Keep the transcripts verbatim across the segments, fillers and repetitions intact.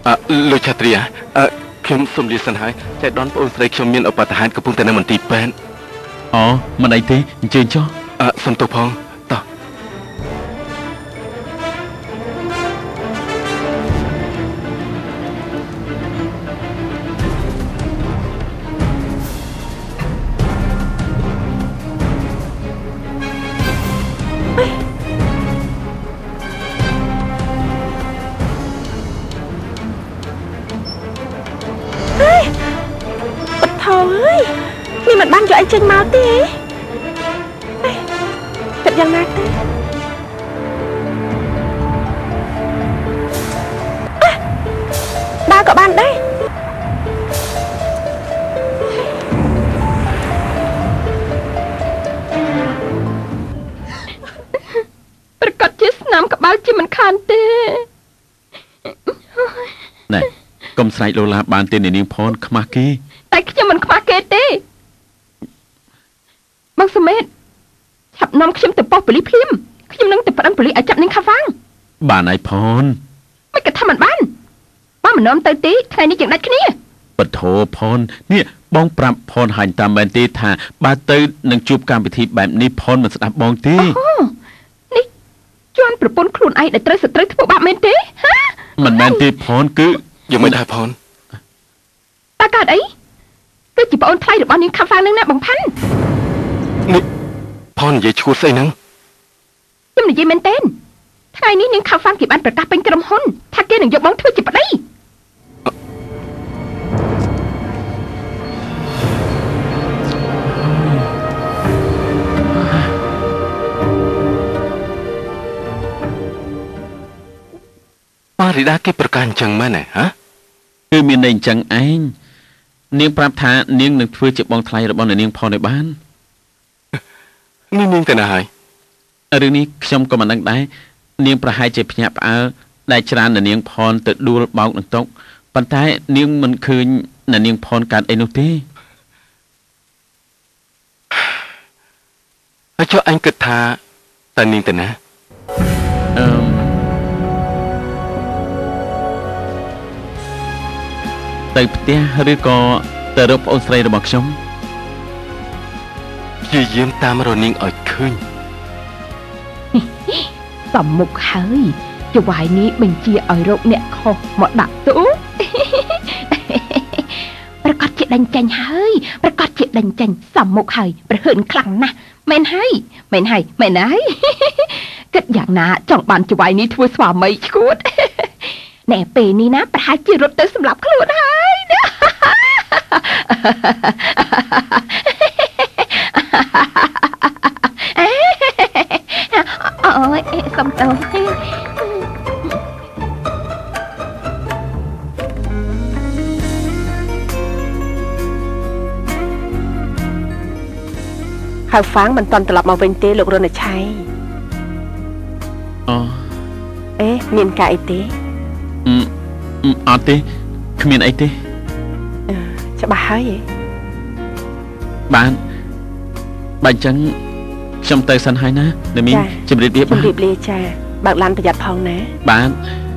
លោកឆាត្រីខ្ញុំសូមលាសិនហើយចែកដនបងស្រីខ្ញុំមានឧបទ្ទហេតុកំពុងតែនៅមន្ទីរពេទ្យអូមិនអីទេអញ្ជើញចុះសូមទោសផងតោះมันบ้านอยู่ไอ้เจนมาตีจัดยังไงตีบ้ากับบ้านได้ประกาศเจสน้ำกับบ้านจีมันคานเต้นี่กรมสายโลลาบานเต้ในนิ่งพรขมาเกแต่ขี้มันขมาเกเต้บางสมัยฉับน้ำขี้มแต่ปอกปลีพริมขี้มนั่งแต่ปนันปลีอาจับนิ่งข้าฟังบ้านไอพรไม่กระทำมันบ้านบ้านมันน้อมเตยตีไงนี่อย่างนั้นแค่นี้ปะโถพรเนี่ยบ้องปรับพรหันตามแบนตีท่าบ้านเตยนั่งจูบการพิธีแบบนี้พรมันสนับบองตีนี่จวนประปนครูนไอได้เตยสเตยทั่วบ้านแมนตีฮะมันแมนตีพรคือยังไม่ได้พรตากาดไอก็จีบเอาไทยหรือบ้านนี้ข้าฟังนั่งนะบังพันนี่พรอย่าชูใส่นังยังไม่ยังเมนเต้นไงนี้นิ่งข้าวฟังกี่บ้านประกาศเป็นกระมหนถ้าเกหนึ่งยกบ้องเธอจีบไปได้ปาริดาเก็บประกันจังมาไหนฮะคือมีในจังไอ้เนียงปราบทาเนียงหนึ่งเพื่อจีบบองไทยหรือบองในเนียงพอในบ้านนี่เนียงแต่ไหนเรื่องนี้ชมก็มันดังได้เนียงประหายเจ็บหยาบเอาได้ชราในเนียงพรแต่ดูเบาหนังตกปัญหาเนียงมันคือในเนียงพรการเอนุตีให้เจ้าอันกิดทาแต่เนียงแต่นะแต่เตี้ยหรือก็แต่รบออสเตรเลียบอกชมยืมยืมตามเรานิ่งอ่อยขึ้นสมมุกเฮ้ยจะวายนี้เป็นเจียอ่อยรกเนี่ยคอหมดดักตู้ประกาศเจดันจันเฮ้ยประกาศเจดันจันสมมุกเฮ้ยประเหินคลังนะไม่ให้ไม่ให้ไม่ให้ก็อย่างน่ะจ่องบานจะวายนี้ทั่วสวาไม่ชุดแหน่เปนี้นะประหารจีรถเตอร์สำหรับขลุ่นให้นะโอ้ยสมโตข่าวฟังมันตอนตลับมาเป็นเตลูกเรือในชัยอ๋อเอ๊ะเมียนกายเตอืมอืมอ๋อเตขมิ้นไอเตจะบ้าเหรอบ้านบ้านจังจำเตยสันหายนะเดี๋ยวมีจำรีบเรียบจำรีบเรียจ้าบางร้านประหยัดพองนะบ้าน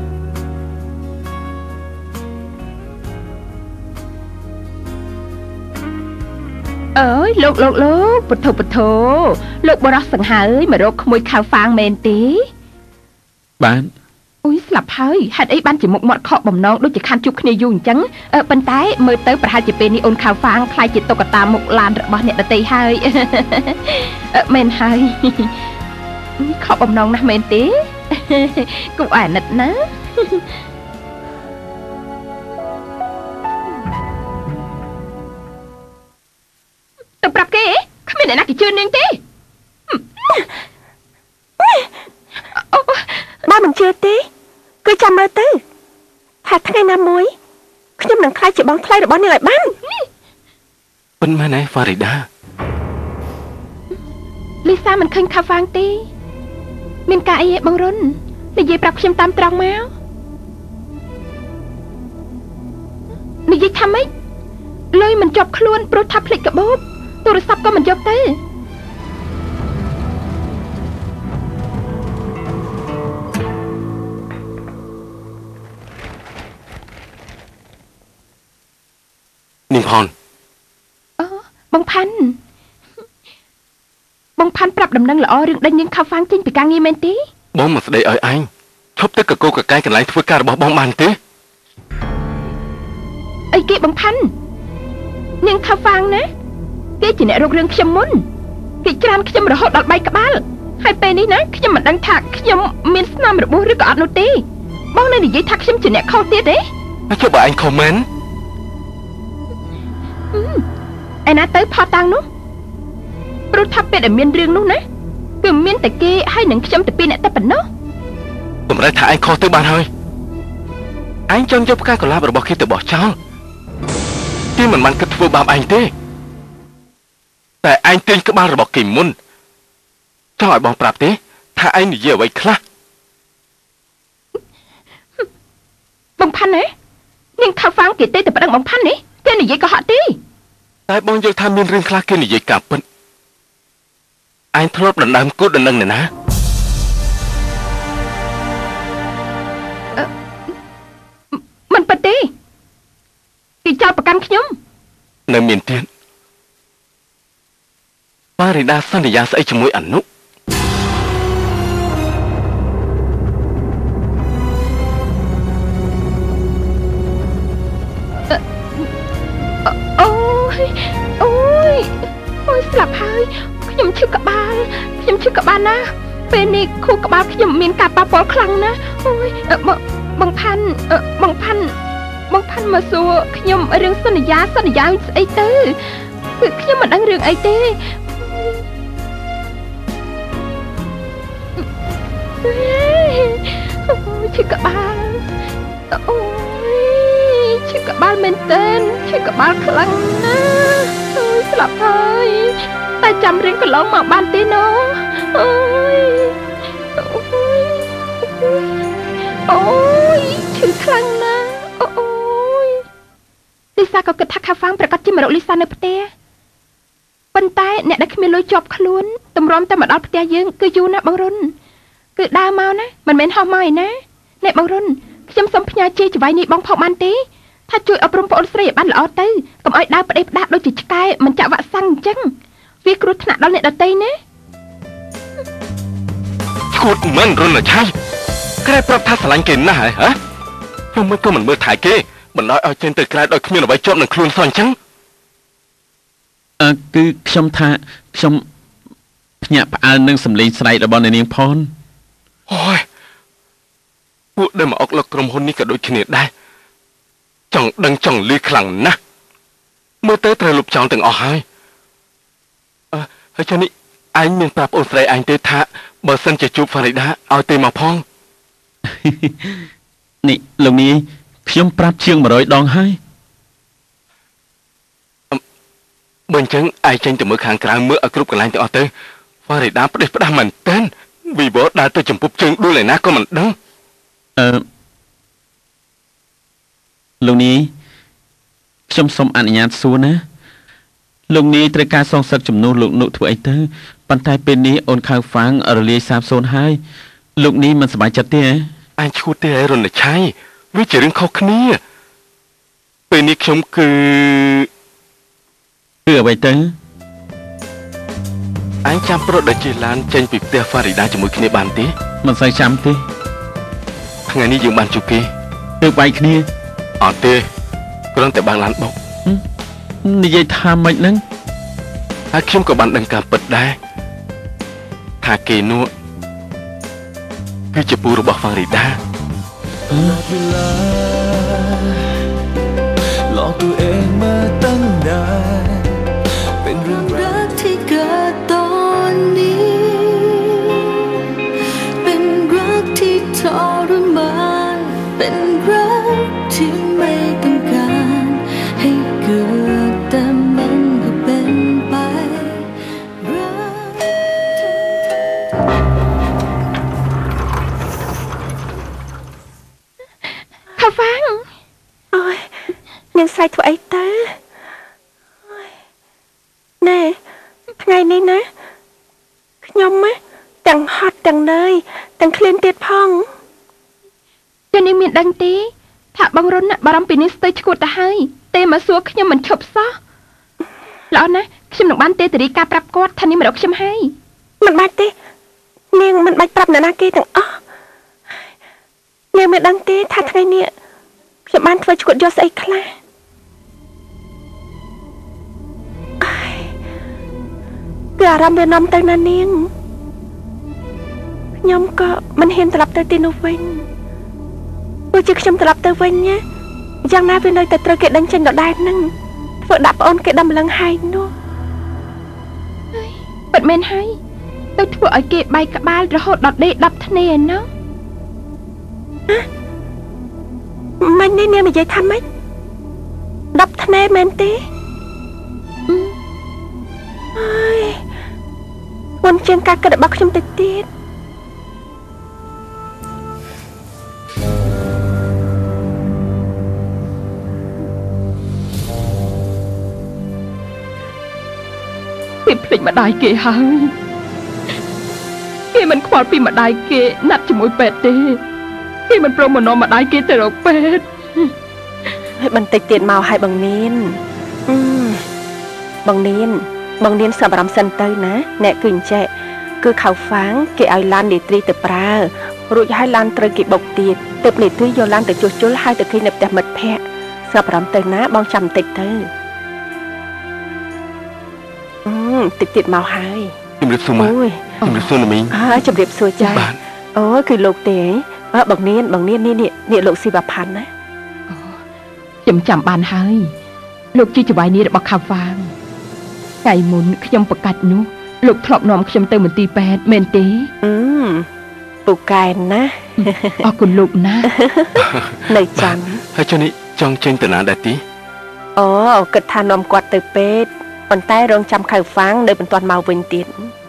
เอ้ยลูกลูกลูกปะโถปะโถลูกบรักสังหารมาโรคขโมยข้าวฟางเมนตีบ้านอุ้ยสลับเฮ้ยหัดไอ้บ้านจีมุกหมดเคาะบ่มน้องด้วยจีคันจุกเนี่ยยุ่งจังเออปันท้ายมือเต๋อประหารจีเป็นนี่โอนข้าวฟางคลายจีตกตามุกลานระบเนี่ยตะเตยเฮ้ยเออเมนเฮ้ยเคาะบ่มน้องนะเมนตีกูอ่านนัดนะตบปรับเก๋เขาไม่ได้นักกี่เชิญนึงตีบ้ามันเชื่อตีcứ chăm mơ tư thật thay nam muốiខ្ញុំនឹងខ្លាចជាបងថ្លៃរបស់អ្នកឲ្យបានប៉ុន្មានឯង Farida លីសាមិនឃើញខាហ្វាងទេមានការអីបងរុននិយាយប្រាប់ខ្ញុំតាមត្រង់មកនិយាយថាម៉េចលុយមិនជាប់ខ្លួនព្រោះថាភ្លេចកាបូបទូរស័ព្ទក៏មិនយកទៅបងផាន់បងផាន់ប្រាប់ដំណឹងល្អរឿងដេញនាងខៅហ្វាងចេញពីការងារមែនទេបងមកស្ដីឲ្យអញឈប់ទៅកកកកាយកន្លែងធ្វើការរបស់បងបានទេអីគេបងផាន់នាងខៅហ្វាងណាគេជាអ្នករករឿងខ្ញុំមុនគេច្រានខ្ញុំរហូតដល់បែកក្បាលហើយពេលនេះណាខ្ញុំមិនដឹងថាខ្ញុំមានស្នាមរបួសឬក៏អត់នោះទេបងនៅនិយាយថាខ្ញុំជាអ្នកខុសទៀតទេចុះបើអញខុសមែនឯណាទៅផតតាំងនោះព្រោះថាពេលដែលមានរឿងនោះណាគឺមានតែគេហើយនឹងខ្ញុំទៅពីរអ្នកតែប៉ុណ្ណោះតម្រូវថាអញខុសទៅបានហើយអញចង់យកផ្កាកុលាបរបស់គេទៅបោះចោលគេមិនបានគិតធ្វើបាបអញទេតែអញទាញក្បាលរបស់គេមុនចង់ឲ្យបងប្រាប់ទេថាអញនិយាយអ្វីខ្លះបងផាន់ណានាងខៅហ្វាងគេទេតែប្តឹងបងផាន់នេះគេនិយាយកុហកទេតែបងយល់ថាមានរឿងខ្លះគេនិយាយការពិតអញធ្លាប់ដណ្ដើមគូដណ្ដឹងណែណាមិនពិតទេគេចោទប្រកាន់ខ្ញុំនៅមានទៀតប៉ារីដាសន្យាស្អីជាមួយអនុអូយអូយអូយស្លាប់ហើយខ្ញុំឈឺក្បាលខ្ញុំឈឺក្បាលណាពេលនេះខួរក្បាលខ្ញុំមានការប៉ះពាល់ខ្លាំងណាស់អូយបងផាន់បងផាន់បងផាន់មកសួរខ្ញុំរឿងសន្យាសន្យាស្អីទៅគឺខ្ញុំមិនដឹងរឿងអីទេអូយឈឺក្បាលអូយឈឺក្បាលមែនតើឈឺក្បាលខ្លាំងណាស់អូយស្លាប់ហើយតែចាំរឿងកន្លងមកបានទេណូអូយអូយឈឺខ្លាំងណាស់អូយលីសាក៏គិតថាខាហ្វាងប្រកាសជាមករកលីសានៅផ្ទះប៉ុន្តែអ្នកដែលគ្មានលុយជាប់ខ្លួនតម្រាំតែមកដល់ផ្ទះយើងគឺយូរណាស់បងរុនគឺដើរមកណាមិនមែនហោះមកឯណាអ្នកបងរុនខ្ញុំសូមផ្ញើជ័យចវាយនេះបងផងបានទេថាជួយអប់រំប្អូនស្រីឲ្យបានល្អទៅកុំឲ្យដើរផ្ដេសផ្ដាស់ដូចជាឆ្កែមិនចាក់វ៉ាក់សាំងអញ្ចឹងវាគ្រោះថ្នាក់ដល់អ្នកដទៃណាឈួតមិនរុនឆៃក្រែប្រាប់ថាស្រឡាញ់គេណាស់ហ៎ហ៎ខ្ញុំមិនក៏មិនមើលថែគេបណ្ដោយឲ្យចេញទៅក្រៅដោយគ្មានអ្វីជាប់នឹងខ្លួនសោះអញ្ចឹងអឺគឺខ្ញុំថាខ្ញុំភ្ញាក់ផ្អើលនឹងសម្លេងស្រែករបស់អ្នកនាងផនអូយពួកដែលមកអុកលុកក្រុមហ៊ុននេះក៏ដូចគ្នាដែរចង់ដឹងចង់លឺខ្លាំងណាស់មើលទៅត្រូវលុបចោលទាំងអស់ហើយអឺហើយចុះនេះអញមានប្រាប់អូនស្រីអញទេថាបើសិនជាជួបហ្វារីដាឲ្យទេមកផងនេះលោកនាយខ្ញុំប្រាប់ជាងមួយរយដងហើយបើអញ្ចឹងឯងចេញទៅមើលខាងក្រៅមើលឲ្យគ្រប់កន្លែងទាំងអស់ទៅហ្វារីដាផ្ដេសផ្ដាស់មែនតើវីវដើរទៅចំពប់ជើងដួលឯណាក៏មិនដឹងអឺលោកនាយខ្ញុំសូមអនុញ្ញាតសួរណាលោកនាយត្រូវការសងសឹកជំនួសលោកនុធ្វើអីទៅប៉ុន្តែពេលនេះអូនខៅហ្វាងរលាយសាបសូន្យហើយលោកនាយមិនសប្បាយចិត្តទេអញឈួតទេឯរុនឆៃវាជារឿងខុសគ្នាពេលនេះខ្ញុំគឺគឺអ្វីទៅអញចាំប្រត់ដល់ជាឡានចេញពីផ្ទះហ្វារីដាជាមួយគ្នាបានទេមិនសូវចាំទេថ្ងៃនេះយើងបានជួបគេទើបបែកគ្នាអត់ទេគ្រាន់តែបើកឡានបុកនិយាយថាម៉េចហ្នឹងហើយខ្ញុំក៏បានដឹងការពិតដែរថាគេនោះគឺជាពូរបស់ហ្វារីដាหลอกตัวเองมาตั้งนานเป็นเรื่องรักที่เกิดตอนนี้เป็นรักที่ทรมานเป็นรักที่ไม่ต้องการให้เกิดแต่มันก็เป็นไปรักខាហ្វាងអូយនាងស្រីធ្វើអីទៅណែថ្ងៃនេះណាខ្ញុំណាទាំងហត់ទាំងនឿយទាំងឃ្លានទៀតផងចានាងមានដឹងទេថាបងរុនបារម្ភពីនាងស្ទើរឈួតទៅហើយទេមកសួរខ្ញុំមិនឈប់សោះល្អណាស់ខ្ញុំនឹងបានទេតារីការប្រាប់គាត់ថានេះមករកខ្ញុំហើយមិនបាច់ទេនាងមិនបាច់ប្រាប់អ្នកណាគេទាំងអស់នាងមិនដឹងទេថាថ្ងៃនេះខ្ញុំបានធ្វើឈួតយកស្អីខ្លះគឺអារម្មណ៍វានាំទៅណានាងខ្ញុំក៏មិនហ៊ានត្រឡប់ទៅទីនោះវិញព្រោះជាខ្ញុំត្រឡប់ទៅវិញណាយ៉ាងណាវានៅតែត្រូវគេដេញចេញដដែលហ្នឹងធ្វើដាក់ប្អូនគេដំឡើងហើយនោះពិតមែនហើយទៅធ្វើឲ្យគេបែកក្បាលរហូតដល់ដេកដប់ធ្នេរណោះមិននេះនាងនិយាយថាម៉េចដប់ធ្នេរមែនទេអើយមុនជាងការគិតរបស់ខ្ញុំទៅទៀតពីភ្លេចម្ដាយគេហើយគេមិនខ្វល់ពីម្ដាយគេណាត់ជាមួយពេទ្យទេគេមិនព្រមមកនាំម្ដាយគេទៅរកពេទ្យហើយបន្តិចទៀតមកឲ្យបងនានបងនានបងនានសម្រាប់សិនទៅណាអ្នកគឺអញ្ចេះគឺខៅហ្វាងគេឲ្យឡាននេត្រីទៅប្រើរួចឲ្យឡានត្រូវគេបុកទៀតទើបនេត្រីយកឡានទៅជួសជុលឲ្យទៅឃើញនៅផ្ទះមិត្តភ័ក្តិសម្រាប់ទៅណាបងចាំបន្តិចទៅអឺតិចទៀតមកហើយជំរាបសួរអូយជំរាបសួរណាមីងអើជំរាបសួរចាអូគឺលោកទេអើបងនានបងនាននេះនេះលោកស៊ីវ៉ាផាន់ណាខ្ញុំចាំបានហើយលោកជីចវាយនេះរបស់ខាវ៉ាងថ្ងៃមុនខ្ញុំប្រកាច់នោះលោកធ្លាប់នាំខ្ញុំទៅមន្ទីរពេទ្យមែនទេអឺពូកែណាអរគុណលោកណានៅចាំហើយចុះនេះចង់ចេញទៅណាដែរទីអូគិតថានាំគាត់ទៅពេទ្យប៉ុន្តែរងចាំខៅហ្វាំងនៅមិនទាន់មកវិញទៀត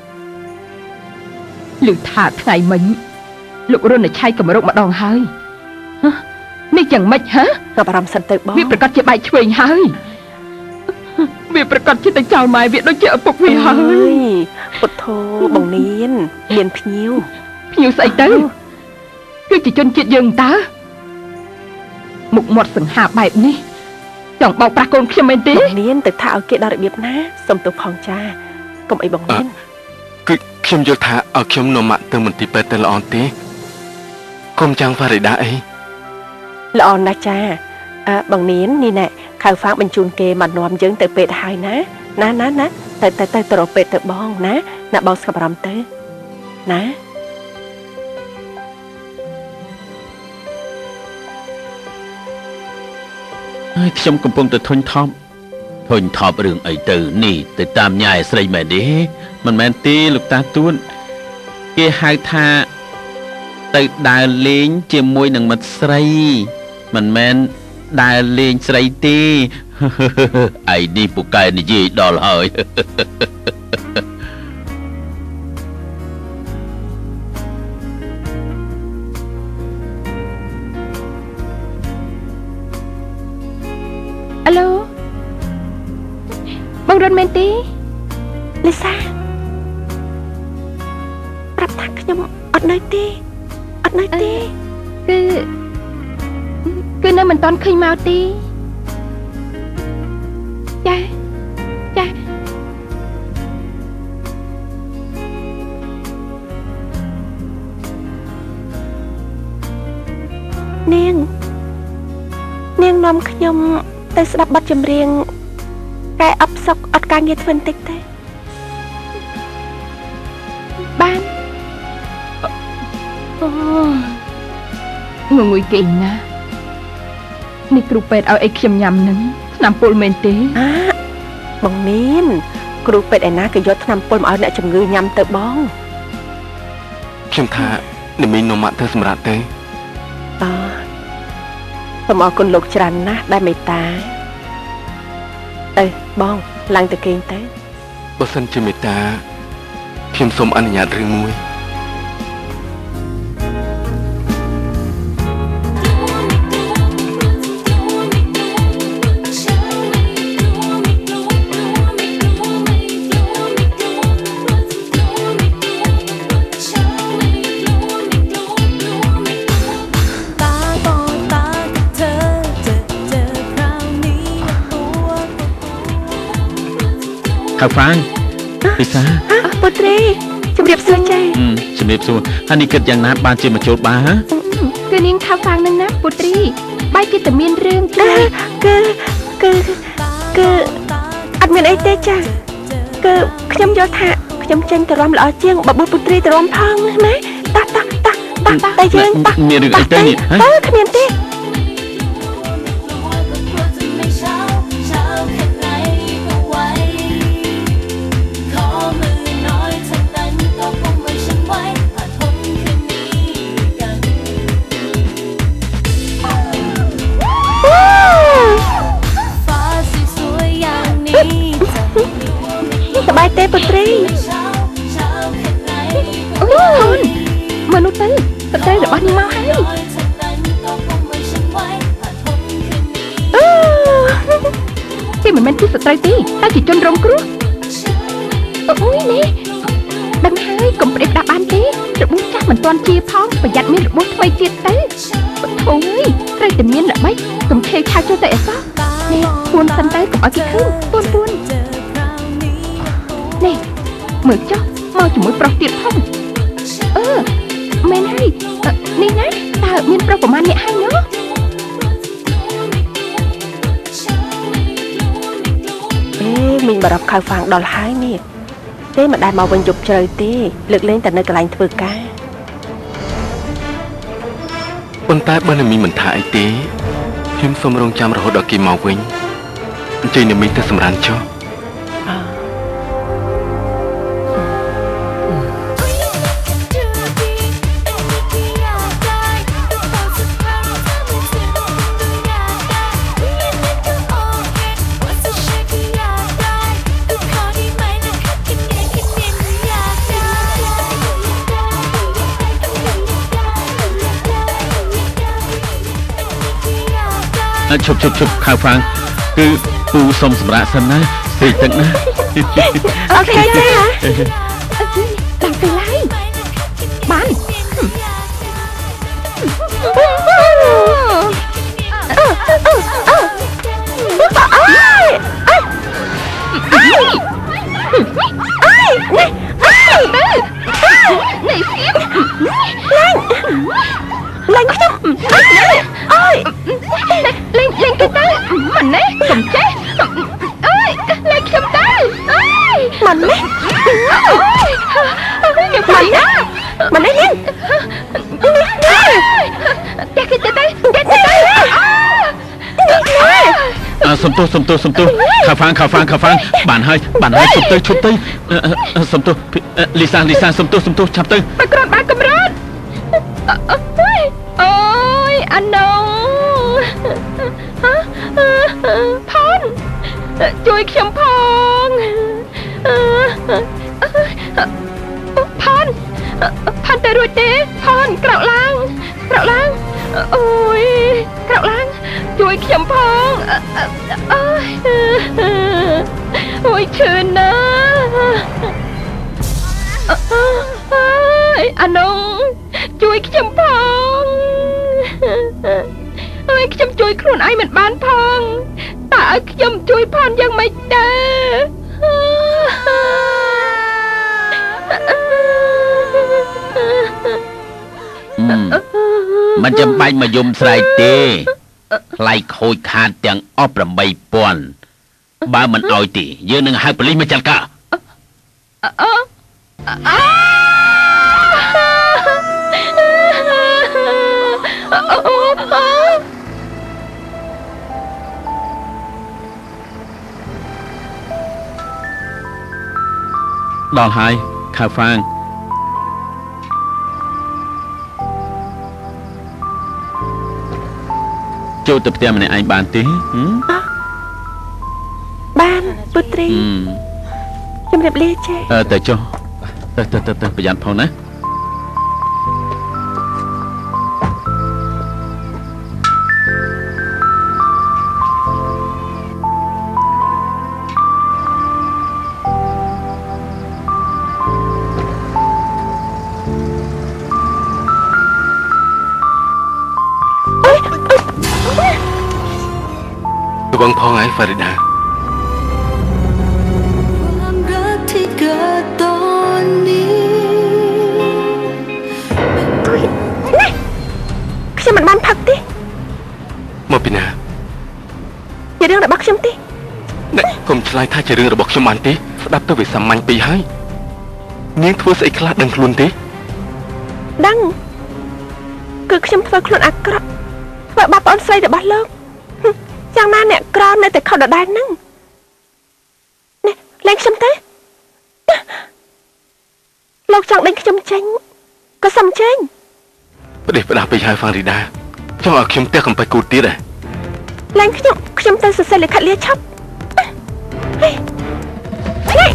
ឮថាថ្ងៃមិញលោករនឆៃកម្រោកម្ដងហើយនេះយ៉ាងម៉េចហ៎ក៏បារម្ភសិនទៅបងវាប្រកាសជាបែកឆ្វេងហើយវាប្រកាសជាទៅចោលម៉ែវាដូចជាឪពុកវាហើយពុទ្ធោបងនានមានភ្ញៀវភ្ញៀវស្អីទៅគឺជាជនជាតិយើងតើមុខមាត់សង្ហាបែបនេះចង់បោកប្រាស់កូនខ្ញុំមែនទេបងនានទៅថាឲ្យគេដល់របៀបណាសុំទោសផងចាកុំអីបងនានគឺខ្ញុំយល់ថាឲ្យខ្ញុំនាំម៉ាក់ទៅមន្ទីរពេទ្យទៅល្អទេកុំចាំងហ្វារីដាអីល្អណាស់ចាអើបងនាននេះណែខៅហ្វាងបញ្ជូនគេមកនាំយើងទៅពេទ្យហើយណាណាណាណាទៅទៅទៅទៅរកពេទ្យទៅបងណាណាបងស្កាប់អារម្មណ៍ទៅណាហើយខ្ញុំកំពុងតែធុញថប់ធុញថប់រឿងអីទៅនេះទៅតាមញ៉ាយស្រីមែនទេមិនមែនទេលោកតាទួនគេហៅថាទៅដើរលេងជាមួយនឹងមិត្តស្រីមិនមែនដើរលេងស្រីទេឯនេះពូកែនិយាយដល់ហើយអាឡូបងរនមែនទេលីសាប្រាប់ថាខ្ញុំអត់នៅទេអត់នៅទេគឺគឺនៅមិនតាន់ឃើញមកទេចាចានាងនាងនាំខ្ញុំទៅស្ដាប់បទចម្រៀងកែអបសុកអត់ការងារធ្វើបន្តិចទេបានអូងងុយគេណានេះគ្រូពេទ្យឲ្យអីខ្ញុំញ៉ាំនឹងថ្នាំពុលមែនទេអើបងនានគ្រូពេទ្យឯណាក៏យកថ្នាំពុលមកឲ្យអ្នកជំងឺញ៉ាំទៅបងខ្ញុំថានិមីននំម៉ាក់ទៅសម្រាប់ទេអើសូមអរគុណលោកច្រើនណាស់ដែលមេត្តាទៅបងឡើងទៅគេងទៅបើសិនជាមេត្តាខ្ញុំសូមអនុញ្ញាតរឿងមួយខខៅហ្វាងពិសាពុត្រីជំរាបសួរចាជំរាបសួរហើយនេះគិតយ៉ាងណាបានជាមកចូលបាហ៎គឺនាងខៅហ្វាងនឹងណាពុត្រីបែរជាតែមានរឿងគឺគឺគឺគឺអត់មានអីទេចាគឺខ្ញុំយល់ថាខ្ញុំចេញទៅរំល្អជាងបបួលពុត្រីទៅរំផងណាតោះតោះតោះតោះតែយើងតោះមានរឿងអីទៅនេះហ៎គ្មានទេសบายទេពុត្រីអូយមនុស្សទៅស្ត្រីរបស់នាងមកហើយគេមិនមែនជាស្ត្រីទេតែជាជនរងគ្រោះអូយនេះដឹងហើយកុំប្តេជ្ញាបានទេរបួសចាស់មិនទាន់ជាផងប្រយ័ត្នមានរបួសថ្មីទៀតទៅអូយត្រូវតែមានល្បិចកុំខេឆៅចូលទៅអសោះនេះពួនសិនទៅកុំឲ្យគេឃើញពួនពួននេះមើលចុះមកជាមួយប្រុសទៀតផងអឺមែនហើយនេះណាតើមានប្រុសប្រមាណអ្នកហើយណោះអេមីងបារម្ភខៅហ្វាងដល់ហើយនេះទេមិនដែលមកវិញយប់ជ្រៅទេលើកលែងតែនៅកន្លែងធ្វើការប៉ុន្តែបើនាងមិនថាអីទេខ្ញុំសូមរងចាំរហូតដល់គេមកវិញអញ្ជើញនាងទៅសម្រានចុះឈប់ឈប់ឈប់ខៅហ្វាងគឺពូសុំសម្រាប់សិនណាស្ទើរទឹកណាអូខេចាដល់ទៅឡើយបានអឺអឺអឺអើយអើយអើយនេះអើយនេះសៀមឡើងឡើងខ្ញុំអើយលេងលេងទៅទៅមិនណែកុំចេះអើយលេងខ្ញុំទៅអើយមិនណែអើយខ្ញុំមិនណាមិនណែនេះតែគេទៅទៅគេទៅទៅអើសំទោសសំទោសសំទោសខាហ្វាងខាហ្វាងខាហ្វាងបានហើយបានហើយឈប់ទៅឈប់ទៅសំទោសលីសាលីសាសំទោសសំទោសឆាប់ទៅប្រក្រតបានកម្រិតអូយអាណូផនជួយខ្ញុំផងផនផនទៅរួចទេផនក្រោកឡើងក្រោកឡើងអូយក្រោកឡើងជួយខ្ញុំផងអូយអូយឈឺណាស់អាណូជួយខ្ញុំផងអើយខ្ញុំជួយខ្លួនឯងមិនបានផងតើឲ្យខ្ញុំជួយផនយ៉ាងម៉េចទៅមិនចាំបាច់មកយំស្រែកទេថ្លៃខូចខាតទាំងអស់ប្រាំបីពាន់បើមិនអោយទេយើងនឹងហៅប៉ូលីសមកចាត់ការអឺដល់ហើយខាហ្វាងចូលទៅផ្ទះម្នាក់ឯងបានទេបានពុត្រីជំរាបលាចាអឺទៅចុះទៅទៅទៅប្រយ័ត្នផងណាបងផងហើយហ្វារីដាុំឆ្លើយថាជារឿងរបស់ខ្ញុំបានទេស្ដាប់ទៅវាសាមញ្ញពេកហើយនាងធ្វើស្អីខ្លះដឹងខ្លួនទេដឹងគឺខ្ញុំធ្វើខ្លួនអាក្រក់ធ្វើបាបប្អូនស្រីរបស់លោកយ៉ាងណាអ្នកក្រនៅតែខុសដដែលហ្នឹងនេះលែងខ្ញុំទេលោកចង់ដេញខ្ញុំចេញក៏សុំចេញផ្ដេសផ្ដាស់ពេកហើយហ្វារីដាចង់ឲ្យខ្ញុំផ្ទះកំបិចគូទៀតហ៎លែងខ្ញុំខ្ញុំទៅសរសេរលិខិតលាឈប់ហេហេ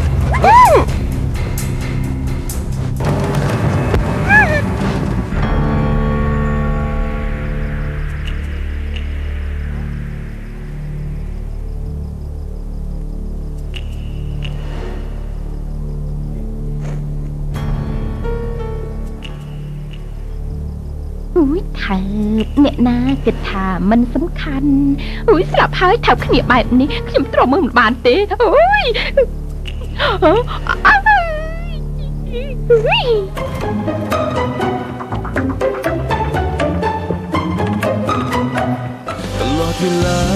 อุ้ยเถิบเนี่ยนะគិតថាมันสำคัญอุ้ยស្លាប់ហើយថើបគ្នាបែបនេះខ្ញុំទ្រាំមើលមិនបានទេអូយตลอดเวลา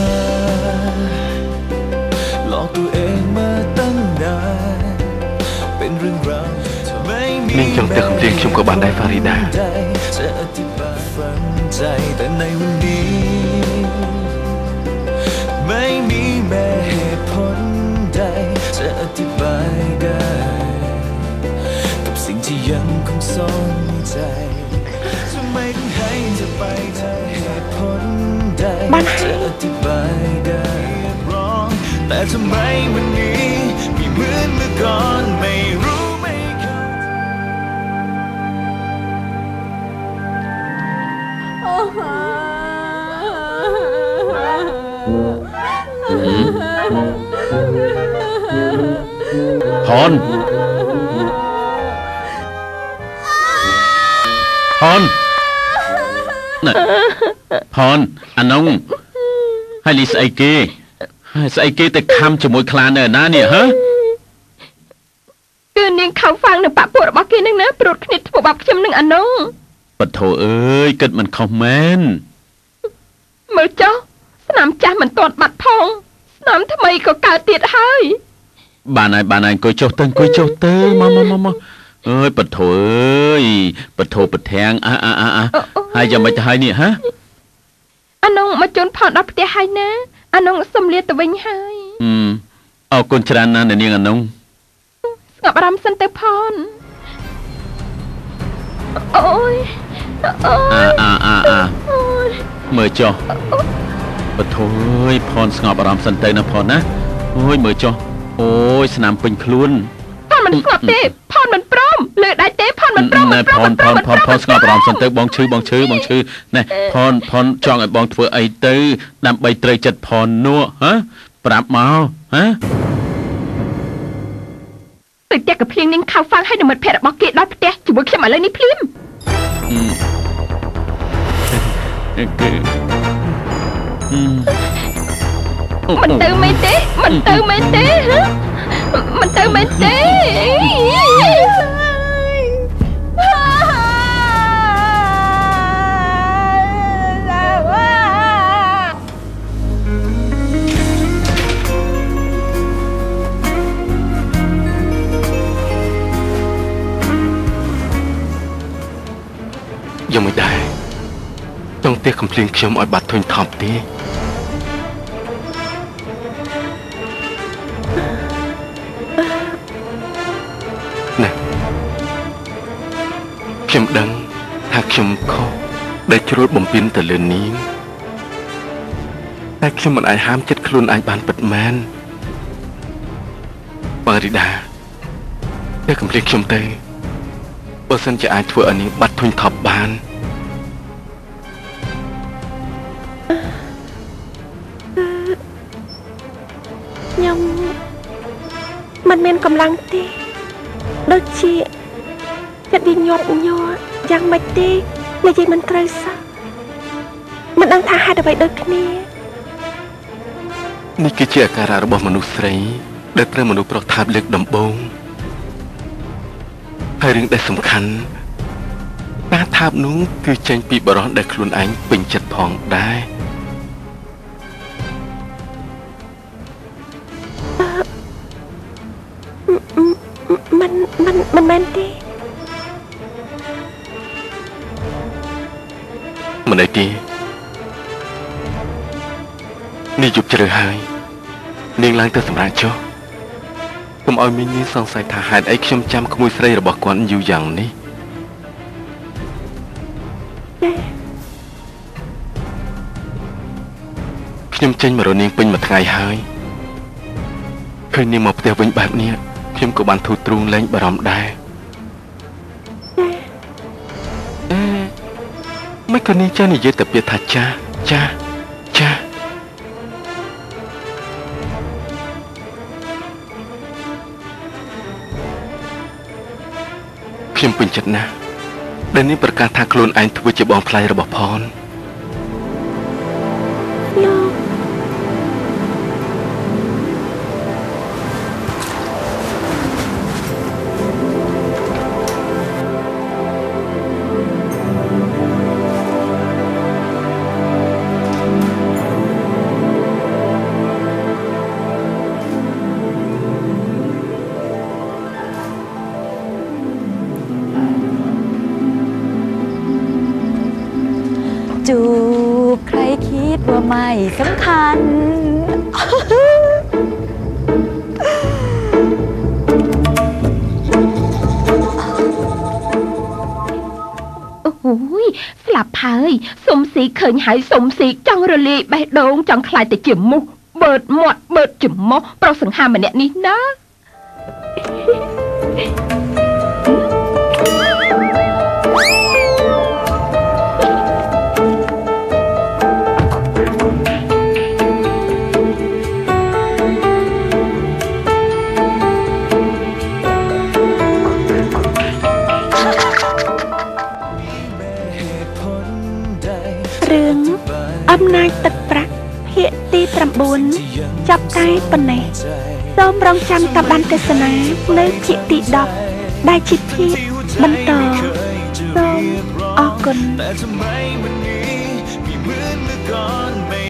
หลอกตัวเองมาตั้งนานเป็นเรื่องราวไม่มีនាងចង់ទៅកំភ្លៀងខ្ញុំក៏បានដែរហ្វារីដាจะอธิบายฝังใจแต่ในวันนี้ไม่มีแม้เหตุผลใดจะอธิบายได้กับสิ่งที่ยังคงซ่อนในใจทำไมต้องให้เธอไปเธอเหตุผลใดจะอธิบายได้ร้องแต่ทำไมวันนี้ไม่เหมือนเมื่อก่อนไม่รู้พรพรน่ะพรអានងហើយលីស្អីគេហើយស្អីគេទៅខំជាមួយខ្លានៅណានេះហ៎គឺនាងខៅហ្វាំងនៅបាក់ពួករបស់គេនឹងណាប្រូតគ្នាធ្វើបាបខ្ញុំនឹងអានងបធោអើយគិតមិនខុសមែនមើលចុះស្នាមចាស់មិនទាន់បាត់ផងស្នាមថ្មីក៏កើតទៀតហើយបានហើយបានហើយអង្គុយចុះទៅអង្គុយចុះទៅមកមកមកមកអើយបធោអើយបធោប្រធាងអើអើអើហើយយ៉ាងម៉េចទៅហើយនេះហ៎អានងមកជូនផលដល់ផ្ទះហើយណាអានងសុំលាទៅវិញហើយអឺអរគុណច្រើនណាស់នាងអានងស្ងប់អារម្មណ៍សិនទៅផងអូយអាអាអាអាមើលចុះបធោអើយផនស្ងប់អារម្មណ៍សិនទៅណាផនណាអូយមើលចុះអូយស្នាមពេញខ្លួនផនមិនស្ងប់ទេផនមិនព្រមលើដៃទេផនមិនព្រមណែផនផនផនផនស្ងប់អារម្មណ៍សិនទៅបងឈឺបងឈឺបងឈឺណែផនផនចង់ឲ្យបងធ្វើអីទៅដើម្បីត្រូវចិត្តផននោះហ៎ប្រាប់មកហ៎ទៅតែកភ្លៀងនាងខៅហ្វាំងឲ្យនិមិត្តភ័ក្ររបស់គេដល់ផ្ទះជាមួយខ្ញុំឥឡូវនេះភ្លាមមិនទៅមែនទេមិនទៅមែនទេហ៎មិនទៅមែនទេยังไม่ได้ต้องเตี้ยคำเพลงខ្ញុំឲ្យបាត់ធុញថប់ទេណាខ្ញុំដឹងថាខ្ញុំខុសដែលជ្រុលបំពេញទៅលើនាងតែខ្ញុំមិនអាចហាមចិត្តខ្លួនឯងបានពិតមែនបារីដាតែកំភ្លេចខ្ញុំទៅបើសិនជាអាចធ្វើឲ្យនាងបាត់ធុញថប់បានខ្ញុំមិនមានកម្លាំងទេដូចជាចិត្តវាញាត់ញ័រយ៉ាងម៉េចទេនិយាយមិនត្រូវសោះមិនដឹងថាហេតុអ្វីដូចគ្នានេះគឺជាអាការៈរបស់មនុស្សស្រីដែលត្រូវមនុស្សប្រុសថើបលើកដំបូងហើយរឿងដែលសំខាន់ការថើបនោះគឺចេញពីបរិសុទ្ធដែលខ្លួនឯងពេញចិត្តផងដែរនទេមិនអីទេនេះយប់ជ្រៅហើយនាងឡើងទៅសម្រាប់ចុះកុំឲ្យមីងនាងសង្ស័យថាហេតុអីខ្ញុំចាំក្មួយស្រីរបស់គាត់យូរយ៉ាងនេះខ្ញុំចេញមករកនាងពេញមួយថ្ងៃហើយឃើញនាងមកផ្ទះវិញបែបនេះខ្ញុំក៏បានធូរទ្រូងលែងបារម្ភដែរអេមិនក៏នាងចាស់និយាយតែពាក្យថាចាស់ចាស់ចាស់ខ្ញុំពេញចិត្តណាស់ដែលនាងប្រកាសថាខ្លួនឯងធ្វើជាបងថ្លៃរបស់ផនจูบใครคิดว่าไม่สำคัญโอ้โหស្លាប់ហើយសុំស៊ីឃើញហើយសុំស៊ីចង់រលាយបេះដូងចង់ខ្លាចតែជាមូសបឺតមាត់បឺតច្រមុះប្រុសសង្ហាម្នាក់នេះណារឿងអំណាចទឹកប្រាក់ភាគទី៩ចាប់តែប៉ុណ្ណេះសូមរងចាំតាមបានទស្សនានៅភាគទីដប់ដែលជាភាគបន្តសូមអរគុណ